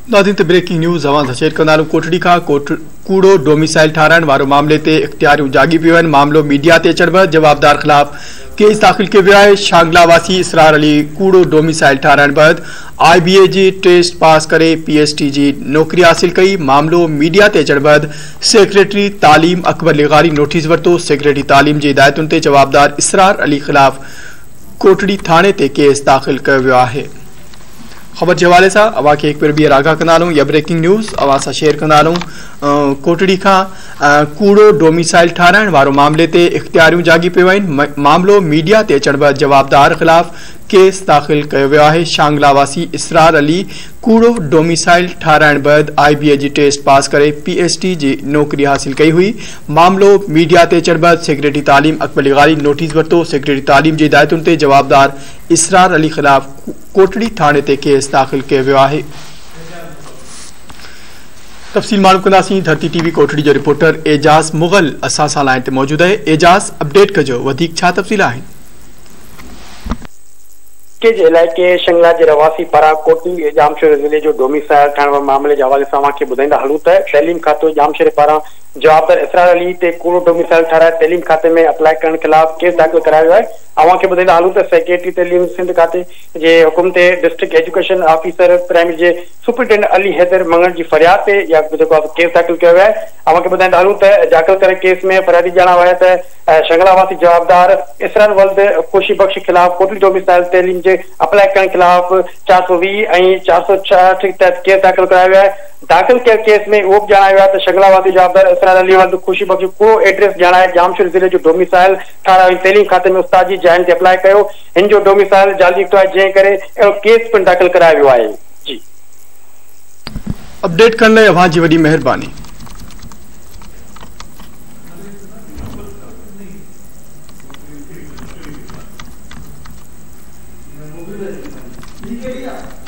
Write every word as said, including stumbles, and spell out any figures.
नादिन ते breaking news अवां share कंदालू कोटड़ी का कोट कूड़ो डोमिसाइल ठाराइण वारो मामले ते इख्तियारियूं जागी पियूं आहिनि। मामलो मीडिया ते अचण बैदि जवाबदार ख़िलाफ़ केस दाख़िल कयो वियो आहे। शांगला वासी इसरार अली कूड़ो डोमिसाइल ठाराइण बैदि आई बी ए जी टेस्ट पास करे पी एस टी जी नौकरी हासिल कई। मामलो मीडिया ते अचण बैदि सेक्रेटरी तालीम अकबर लिगारी नोटिस वरितो। सेक्रेटरी तालीम जी हिदायतुनि ते जवाबदार इसरार अली ख़िलाफ़ कोटड़ी थाणे ते केस दाख़िल कयो वियो आहे। खबर के हवाले से अवा के एक बार ॿीहर आगाह कंदालूं या ब्रेकिंग न्यूज़ अवा सां शेयर कंदालूं। कोटड़ी का कूड़ो डोमिसाइल ठाराइण वारो मामले ते इख्तियारियूं जागी पियूं आहिनि। मामलो मीडिया ते अचण बैदि जवाबदार ख़िलाफ़ केस दाख़िल कयो वियो आहे। शांगला वासी इसरार अली कूड़ो डोमिसाइल ठाराइण बैदि आई बी ए जी टेस्ट पास करे पी एस टी जी नौकरी हासिल कई हुई। मामलो मीडिया ते अचण बैदि सेक्रेटरी तालीम अकबर लिगारी नोटिस वरितो। सेक्रेटरी तालीम जी हिदायतुनि ते जवाबदार इसरार अली ख़िलाफ़ कोटड़ी थाणे ते केस दाख़िल कयो वियो आहे। तफ़सील मालूम कंदासीं। धरती टीवी कोटड़ी जो रिपोर्टर एजाज़ मुग़ल असां सां लाइन ते मौजूद आहे। एजाज़ अपडेट कजो, वधीक छा तफ़सील आहिनि? के इलाइक़े शंगला के रवासी पारा कोटड़ी जामशेर ज़िले जो डोमिसाइल ठाहिण मामले के हवाले से ॿुधाईंदा हलूं त तैलीम खातो जामशेर पारा जवाबदार इसरार अली ते कूड़ो डोमिसाइल ठाराए तैलीम खाते में अप्लाई करण खिलाफ केस दाख़िल करायो है। अवांखे ॿुधाईंदा हलूं त सेक्रेटरी तैलीम सिंध खाते जे हुकुम ते डिस्ट्रिक्ट एजुकेशन ऑफिसर प्राइमरी जे सुपरिटेंडेंट अली हैदर मंगण की फरियाद ते या केस दाख़िल किया है। अवांखे ॿुधाईंदा हलूं त दाख़िल करे केस में फरियादी ॼाणा विया त शंगला वासी जवाबदार इसरार वल्द खुशी बख्श खिलाफ कोटड़ी डोमिसाइल तैलीम जे अप्लाई करण खिलाफ चार सौ वी ऐं चार सौ छाहठ तहत केस दाख़िल करायो है। दाख़िल कयल केस में उहो बि ॼाणायो आहे त शंगला वासी जवाबदार इसरार अली वल्द खुशी बख्श को एड्रेस ॼाणाए जामशेर ज़िले जो डोमिसाइल ठारायो तैलीम खाते में उस्ताद जी जाइन ते अप्लाई कयो। हिन जो डोमिसाइल जाली निकितो आहे, जंहिं करे अहिड़ो केस पिणु दाख़िल करायो वियो आहे। जी अपडेट करण लाइ अव्हां जी वॾी महिरबानी। ठीक है भैया।